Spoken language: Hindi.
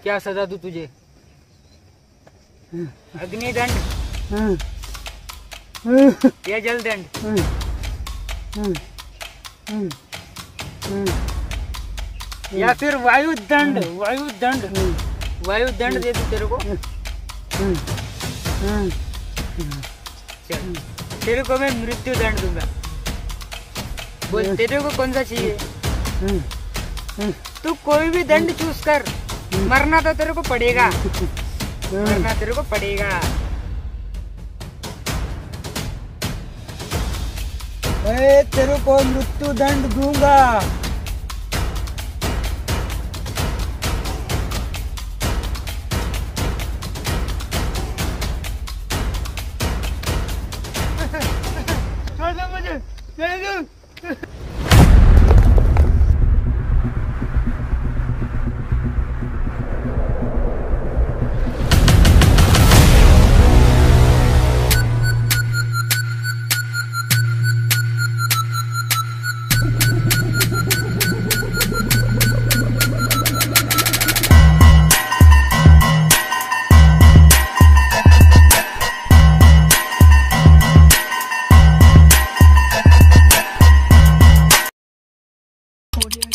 क्या सजा दूं तुझे? अग्निदंड या जलदंड? या फिर वायुदंड? वायुदंड दे दूं तेरे को? चल, तेरे को मैं मृत्यु दंड दूंगा। बोल तेरे को कौन सा चाहिए? तू कोई भी दंड चूज कर, मरना तो तेरे को पड़ेगा, मरना तेरे को पड़ेगा। मैं तेरे को मृत्यु दंड दूंगा। छोड़ दो मुझे, छोड़ दो। Audio